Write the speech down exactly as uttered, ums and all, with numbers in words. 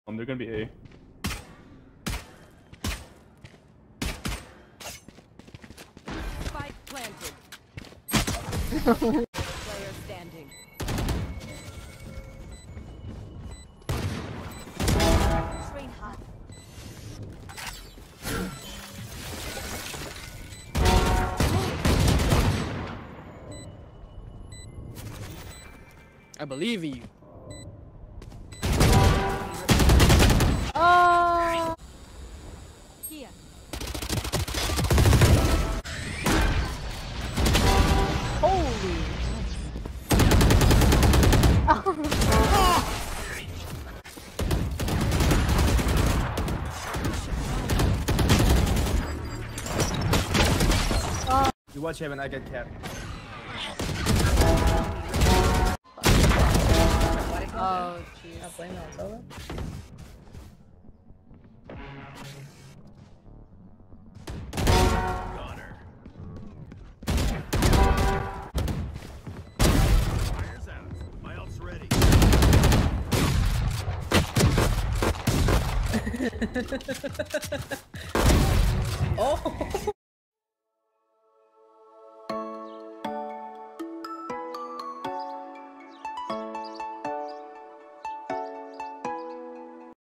Um, they're gonna be A. Spike planted. Player standing. Train hot. I believe in you. Oh. Here. Holy. Oh. You watch him and I get capped. Oh, jeez. I blame it on solo. Fire's out. My ult's ready. Oh!